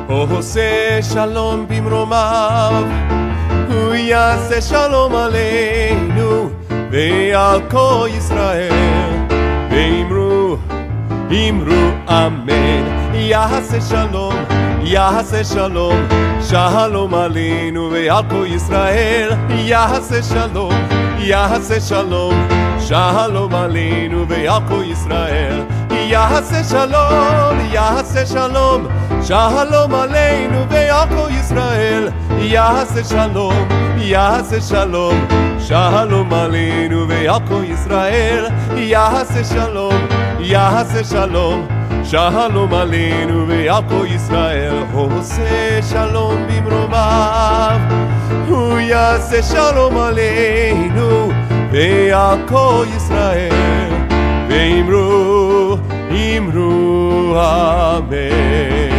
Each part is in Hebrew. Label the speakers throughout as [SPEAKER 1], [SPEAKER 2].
[SPEAKER 1] עושה שלום במרומיו, הוא יעשה שלום עלינו ועל כל ישראל. ואמרו אמן. יעשה שלום, יעשה שלום, שלום עלינו ועל כל ישראל. יעשה שלום, יעשה שלום, שלום עלינו ועל כל ישראל. יעשה שלום, יעשה שלום, שלום עלינו ועל כל ישראל. יעשה שלום, יעשה שלום, שלום עלינו ועל כל ישראל. יעשה שלום, יעשה שלום, שלום עלינו ועל כל ישראל. עושה שלום במרומיו, הוא יעשה שלום עלינו ועל כל ישראל. ואמרו אמן.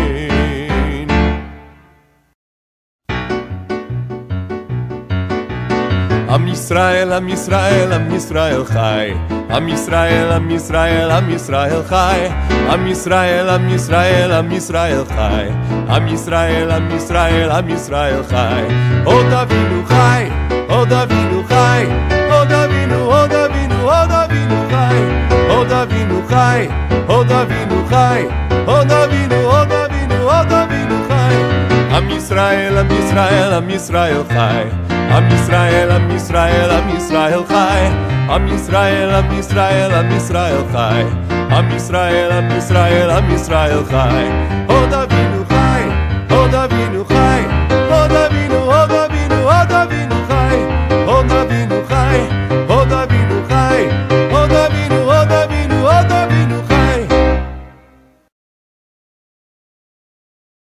[SPEAKER 1] עם ישראל, עם ישראל, עם ישראל חי. עם ישראל, עם ישראל, עם ישראל חי. עם ישראל, עם ישראל, עם ישראל חי. עם ישראל, עם ישראל, עם ישראל חי. עוד אבינו חי, עוד אבינו חי, עוד אבינו, עוד אבינו, עוד אבינו חי. עוד אבינו חי, עוד אבינו חי, עוד אבינו, עוד אבינו, עוד אבינו חי. עם ישראל, עם ישראל, עם ישראל חי. עם ישראל, עם ישראל, עם ישראל חי. עם ישראל, עם ישראל, עם ישראל חי. עם ישראל, עם ישראל, עם ישראל חי. עוד אבינו חי, עוד אבינו חי,